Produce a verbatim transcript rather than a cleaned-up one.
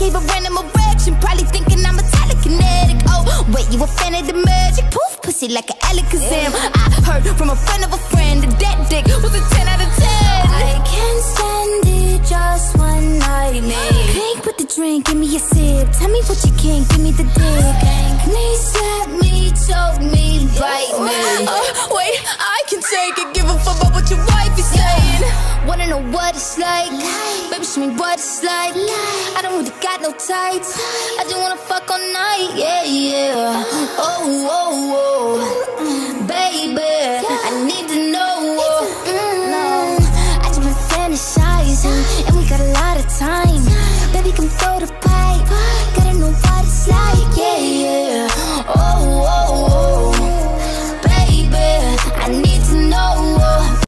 gave a random erection, probably thinking I'm a telekinetic. Oh, wait, you a fan of the magic? Poof, pussy like an Alakazam. I heard from a friend of a friend that that dick was a ten out of ten. I can't stand it, just one night, man. Crank with the drink, give me a sip. Tell me what you can, give me the dick. Please slap me, choke me, bite me. Uh, wait, I can take it, give a fuck about what your wife is saying. Wanna know what it's like? Baby, show me what it's like. I don't really got no tights. I just wanna fuck all night, yeah,